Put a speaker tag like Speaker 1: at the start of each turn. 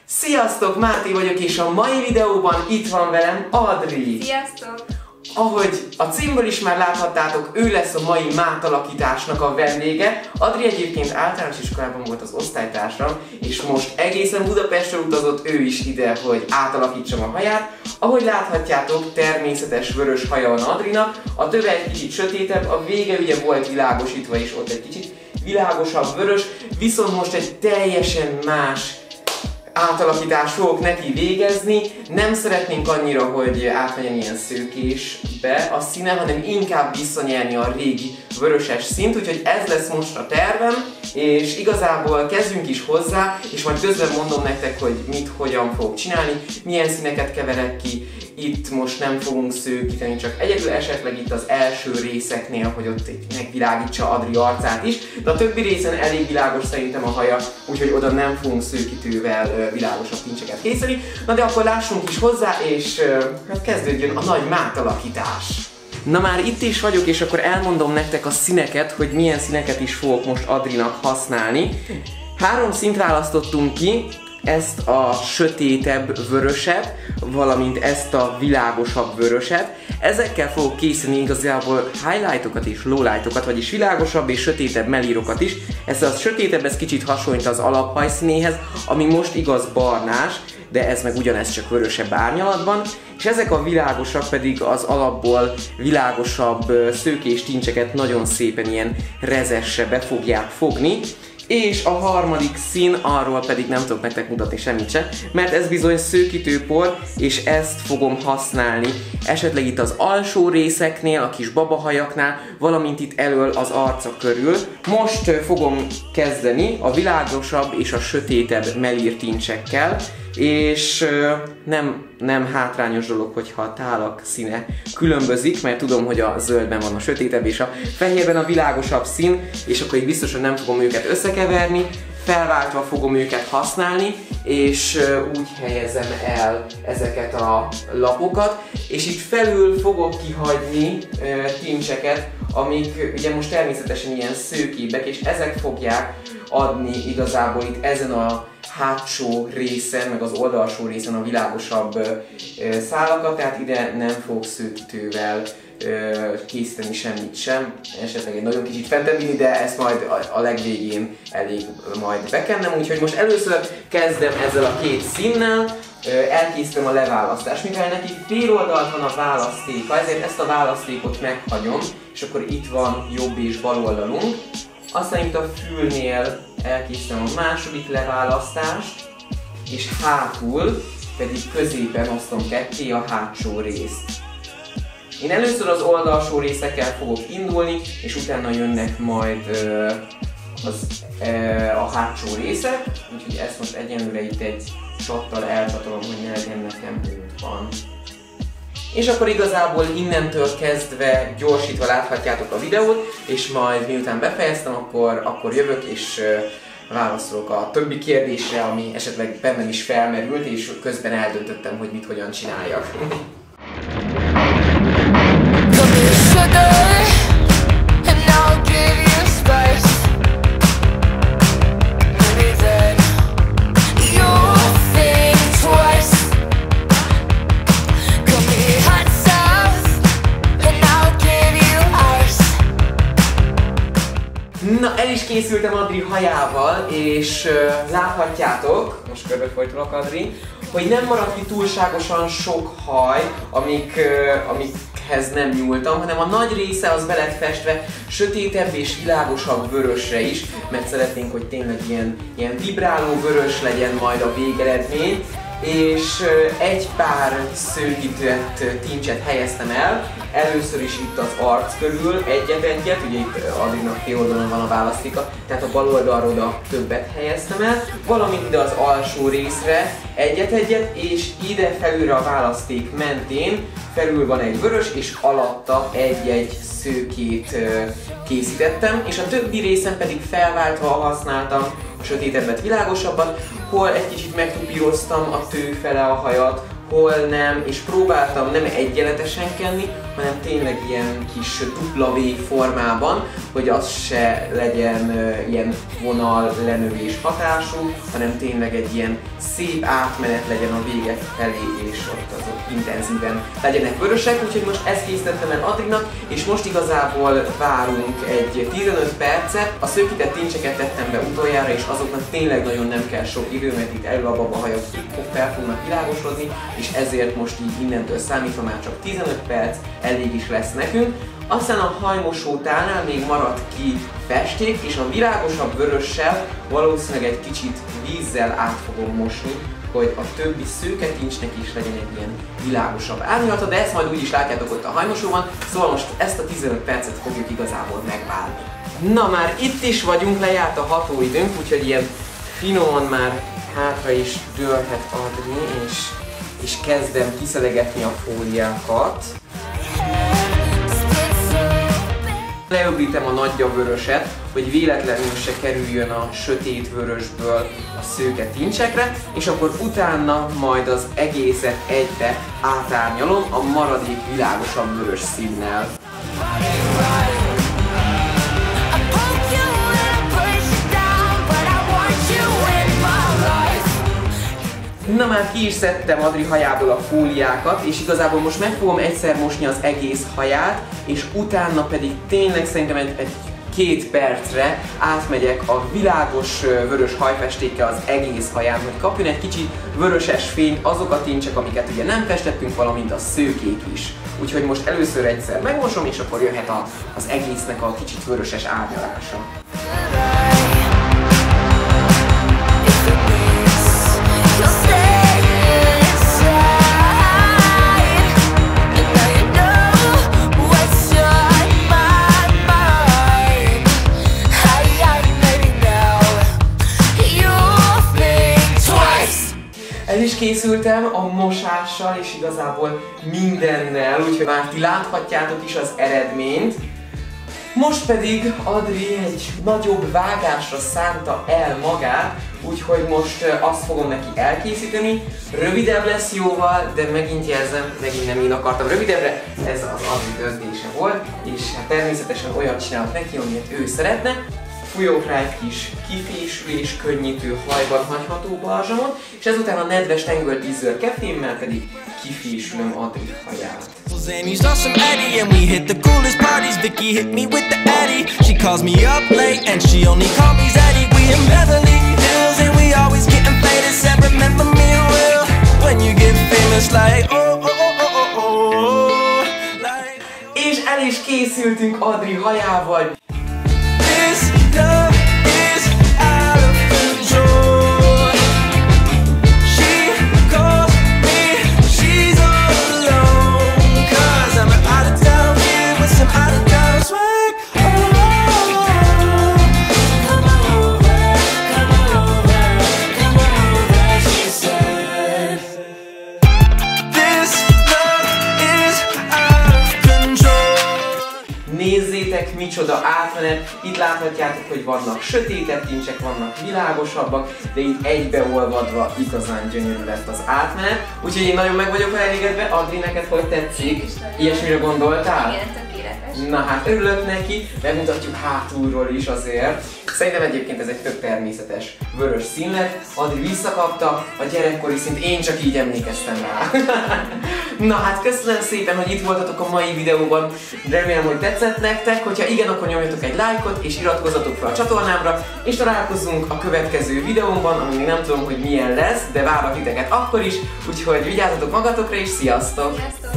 Speaker 1: Sziasztok, Máté vagyok, és a mai videóban itt van velem Adri.
Speaker 2: Sziasztok!
Speaker 1: Ahogy a címből is már láthattátok, ő lesz a mai mátalakításnak a vendége. Adri egyébként általános iskolában volt az osztálytársam, és most egészen Budapestre utazott ő is ide, hogy átalakítsam a haját. Ahogy láthatjátok, természetes vörös haja van Adrinak, a töve egy kicsit sötétebb, a vége ugye volt világosítva, és ott egy kicsit világosabb vörös, viszont most egy teljesen más átalakítást fogok neki végezni. Nem szeretnénk annyira, hogy átmenjen ilyen szőkésbe a színe, hanem inkább visszanyerni a régi vöröses színt, úgyhogy ez lesz most a tervem, és igazából kezdjünk is hozzá, és majd közben mondom nektek, hogy mit, hogyan fogok csinálni, milyen színeket keverek ki. Itt most nem fogunk szőkíteni, csak egyedül esetleg itt az első részeknél, hogy ott megvilágítsa Adri arcát is, de a többi részen elég világos szerintem a haja, úgyhogy oda nem fogunk szőkítővel világosabb kincseket készíteni. Na de akkor lássunk is hozzá, és hát kezdődjön a nagy mátalakítás. Na már itt is vagyok, és akkor elmondom nektek a színeket, hogy milyen színeket is fogok most Adrinak használni. 3 színt választottunk ki, ezt a sötétebb vöröset, valamint ezt a világosabb vöröset. Ezekkel fogok készíteni igazából highlightokat és lowlightokat, vagyis világosabb és sötétebb mellírokat is. Ez a sötétebb, ez kicsit hasonlít az alaphajszínéhez, ami most igaz barnás, de ez meg ugyanez, csak vörösebb árnyalatban. És ezek a világosak pedig az alapból világosabb szőkés tincseket nagyon szépen ilyen rezesre be fogják fogni. És a harmadik szín, arról pedig nem tudok nektek mutatni semmit se, mert ez bizony szőkítőpor, és ezt fogom használni esetleg itt az alsó részeknél, a kis babahajaknál, valamint itt elől az arca körül. Most fogom kezdeni a világosabb és a sötétebb melír tincsekkel, és nem hátrányos dolog, hogyha a tálak színe különbözik, mert tudom, hogy a zöldben van a sötétebb és a fehérben a világosabb szín, és akkor így biztosan nem fogom őket összekeverni, felváltva fogom őket használni, és úgy helyezem el ezeket a lapokat, és itt felül fogok kihagyni tincseket, amik ugye most természetesen ilyen szőkébbek, és ezek fogják adni igazából itt ezen a hátsó részen, meg az oldalsó részen a világosabb szálakat, tehát ide nem fogok szőkítővel készíteni semmit sem, esetleg egy nagyon kicsit fentebb vinni, de ezt majd a legvégén elég majd bekennem, úgyhogy most először kezdem ezzel a 2 színnel, elkészítem a leválasztást, mivel neki fél oldalt van a választéka, ezért ezt a választékot meghagyom, és akkor itt van jobb és bal oldalunk. Aztán itt a fülnél elkészítem a második leválasztást, és hátul pedig középen osztom ketté a hátsó részt. Én először az oldalsó részekkel fogok indulni, és utána jönnek majd a hátsó részek, úgyhogy ezt most egyenlőre itt egy csattal elcsatolom, hogy ne legyen nekem útban. És akkor igazából innentől kezdve gyorsítva láthatjátok a videót, és majd miután befejeztem, akkor jövök és válaszolok a többi kérdésre, ami esetleg bennem is felmerült, és közben eldöntöttem, hogy mit hogyan csináljak. Na, el is készültem Adri hajával, és láthatjátok, most körbefolytolok Adri, hogy nem maradt ki túlságosan sok haj, amikhez nem nyúltam, hanem a nagy része az be lett festve sötétebb és világosabb vörösre is, mert szeretnénk, hogy tényleg ilyen vibráló vörös legyen majd a végeredmény, és egy pár szőkített tincset helyeztem el, először is itt az arc körül egyet-egyet, ugye itt Adrinak fél oldalon van a választéka, tehát a bal oldalról oda többet helyeztem el, valamint ide az alsó részre egyet-egyet, és ide felülre a választék mentén felül van egy vörös, és alatta egy-egy szőkét készítettem, és a többi részen pedig felváltva használtam a sötétebbet, világosabbat, hol egy kicsit megtupíroztam a tőfele a hajat, hol nem, és próbáltam nem egyenletesen kenni, hanem tényleg ilyen kis dupla V formában, hogy az se legyen ilyen vonal lenövés hatású, hanem tényleg egy ilyen szép átmenet legyen a végek felé, és ott azok intenzíven legyenek vörösek, úgyhogy most ezt készítettem el Adrinak, és most igazából várunk egy 15 percet. A szőkített tincseket tettem be utoljára, és azoknak tényleg nagyon nem kell sok idő, mert itt elő a babahajak fel fognak világosodni, és ezért most így innentől számítva már csak 15 perc elég is lesz nekünk. Aztán a hajmosótálnál még maradt ki festék, és a világosabb vörössel valószínűleg egy kicsit vízzel át fogom mosni, hogy a többi szőke tincsnek is legyen egy ilyen világosabb árnyalata, de ezt majd úgyis látjátok ott a hajmosóban, szóval most ezt a 15 percet fogjuk igazából megválni. Na már itt is vagyunk, lejárt a hatóidőnk, úgyhogy ilyen finoman már hátra is dőlhet Adri, és kezdem kiszelegetni a fóliákat. Leöblítem a nagyja vöröset, hogy véletlenül se kerüljön a sötét vörösből a szőke tincsekre, és akkor utána majd az egészet egybe átárnyalom a maradék világosabb vörös színnel. Na már ki is szedtem Adri hajából a fóliákat, és igazából most meg fogom egyszer mosni az egész haját, és utána pedig tényleg szerintem egy 2 percre átmegyek a világos vörös hajfestékkel az egész haján, hogy kapjon egy kicsit vöröses fényt azok a tincsek, amiket ugye nem festettünk, valamint a szőkék is. Úgyhogy most először egyszer megmosom, és akkor jöhet az egésznek a kicsit vöröses árnyalása. El is készültem a mosással és igazából mindennel, úgyhogy már ti láthatjátok is az eredményt. Most pedig Adri egy nagyobb vágásra szánta el magát, úgyhogy most azt fogom neki elkészíteni. Rövidebb lesz jóval, de megint jelzem, megint nem én akartam rövidebbre, ez az Adri döntése volt, és hát természetesen olyat csinálok neki, amilyet ő szeretne. Fújok rá egy kis kifésülés könnyítő hajban hagyható balzsamot, és ezután a nedves tengölt ízzől kefémmel pedig kifésülöm Adri haját.
Speaker 2: And he's awesome Eddie, and we hit the coolest parties. Vicky hit me with the Eddie. She calls me up late, and she only calls me Eddie. We in Beverly Hills, and we always getting faded. Said remember me well when you get famous, like oh oh oh oh oh oh. Like,
Speaker 1: és el is készültünk Adri hajával.
Speaker 2: this love is out of control. She calls me, she's all alone. 'Cause I'm out of town here with some out of town swag. Oh, come over, she said. This love is out of control.
Speaker 1: Nézzétek, micsoda átmenet! Itt láthatjátok, hogy vannak sötétebb tincsek, vannak világosabbak, de így egybeolvadva igazán gyönyörű lett az átmenet. Úgyhogy én nagyon meg vagyok elégedve. Adri, neked hogy tetszik? Ilyesmire gondoltál?
Speaker 3: Igen, tökéletes.
Speaker 1: Na hát örülök neki, megmutatjuk hátulról is azért. Szerintem egyébként ez egy tök természetes vörös szín lett. Adri visszakapta a gyerekkori szint, én csak így emlékeztem rá. Na hát köszönöm szépen, hogy itt voltatok a mai videóban. Remélem, hogy tetszett nektek. Hogyha igen, akkor nyomjatok egy lájkot és iratkozzatok fel a csatornámra, és találkozunk a következő videómban, ami még nem tudom, hogy milyen lesz, de várlak titeket akkor is, úgyhogy vigyázzatok magatokra és sziasztok!
Speaker 3: Sziasztok!